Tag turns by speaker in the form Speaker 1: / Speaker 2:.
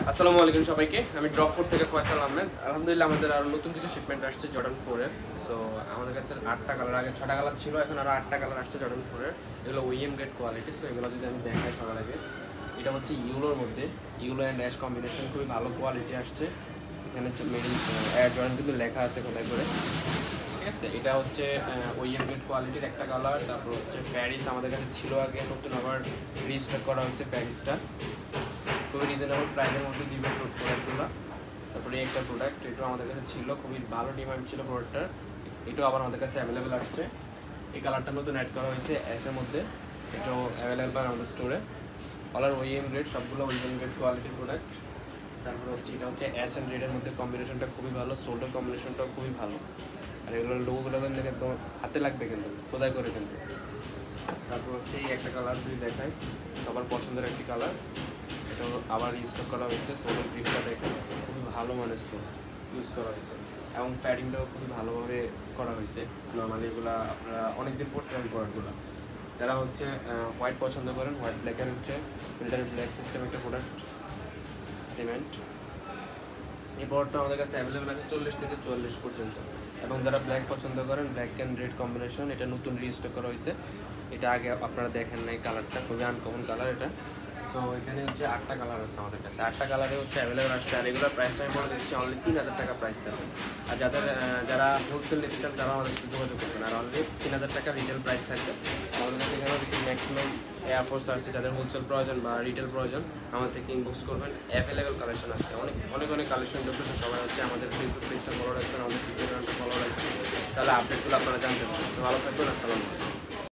Speaker 1: আসসালামু আলাইকুম সবাইকে। আমি ড্রপফোর্ড থেকে ফয়সাল আহমেদ। আলহামদুলিল্লাহ আমাদের আরও নতুন কিছু শিপমেন্ট আসছে জর্ডান 4 এর। সো আমাদের কাছে 8টা কালার, আগে 6টা কালার ছিল, এখন আরও 8টা কালার আসছে জর্ডান 4 এর। এগুলো ওইএম গ্রেড কোয়ালিটি। সো এগুলো যদি আমি দেখাই সবার আগে, এটা হচ্ছে ইউলোর মধ্যে, ইউলো অ্যান্ড অ্যাশ কম্বিনেশন, খুবই ভালো কোয়ালিটি আসছে। এখানে মেড ইন জর্ডান কিন্তু লেখা আছে কোথায় করে, ঠিক আছে। এটা হচ্ছে ওইএম গ্রেড কোয়ালিটির একটা কালার। তারপর হচ্ছে প্যারিস আমাদের কাছে ছিল আগে, নতুন আবার রিস্টক করা হয়েছে প্যারিসটা, খুবই রিজনেবল প্রাইসের মধ্যে দিবে প্রোডাক্টগুলো। তারপরে একটা প্রোডাক্ট, এটাও আমাদের কাছে ছিল, খুবই ভালো ডিমান্ড ছিল প্রোডাক্টটার, এটাও আবার আমাদের কাছে অ্যাভেলেবেল আসছে। এই কালারটা নতুন অ্যাড করা হয়েছে অ্যাশের মধ্যে, এটাও অ্যাভেলেবেল পায় আমাদের স্টোরে। অলার ওইএম রেড, সবগুলো ওইএম রেড কোয়ালিটির প্রোডাক্ট। তারপরে হচ্ছে এটা হচ্ছে অ্যাশ অ্যান্ড রেডের মধ্যে কম্বিনেশনটা খুবই ভালো, শোল্ডার কম্বিনেশনটাও খুবই ভালো। আর এগুলোর লোগোগুলো কিন্তু একদম হাতে লাগবে, কিন্তু খোদাই করে কিন্তু। তারপর হচ্ছে এই একটা কালার যদি দেখায়, সবার পছন্দের একটি কালার, এটা আবার স্টক করা হয়েছে। সোলের গ্রিপটা দেখে খুবই ভালো মানের সোল ইউজ করা হয়েছে, এবং প্যাডিংটাও খুবই ভালোভাবে করা হয়েছে। নর্মালি এগুলো আপনারা অনেকদিন পড়তে পারেন প্রোডাক্টগুলো। যারা হচ্ছে হোয়াইট পছন্দ করেন, হোয়াইট ব্ল্যাকের হচ্ছে ফিল্টার ব্ল্যাক সিস্টেম একটা প্রোডাক্ট, সিমেন্ট। এই প্রোডাক্টটা আমাদের কাছে অ্যাভেলেবেল আছে 40 থেকে 44 পর্যন্ত। এবং যারা ব্ল্যাক পছন্দ করেন, ব্ল্যাক অ্যান্ড রেড কম্বিনেশন, এটা নতুন রিস্টক করা হয়েছে। এটা আগে আপনারা দেখেন নাই, কালারটা খুবই আনকমন কালার এটা। সো এখানে হচ্ছে 8টা কালার আছে আমাদের কাছে, 8টা কালারে হচ্ছে অ্যাভেলেবেল আসছে। আর এগুলোর প্রাইসটা আমি বলে দিচ্ছি, অনলি 3000 টাকা প্রাইস থাকবে। আর যারা হোলসেল নিতে চান তারা আমাদের সাথে যোগাযোগ করবেন। আর অনলি 3000 টাকা রিটেল প্রাইস থাকবে আমাদের কাছে। এখানে হচ্ছে ম্যাক্সিমাম এয়ারফোর্স আছে, যাদের হোলসেল প্রয়োজন বা রিটেল প্রয়োজন আমার থেকে ইনবক্স করবেন। অ্যাভেলেবেল কালেকশন আছে, অনেক কালেকশন ঢুকেছে। সবাই হচ্ছে আমাদের ফেসবুক পেজটা ফলো রাখবেন, আমাদের টিউটোরিয়ালটা ফলো রাখবেন, তাহলে আপডেটগুলো আপনারা জানতে পারবেন। ভালো থাকবেন, আসসালামু আলাইকুম।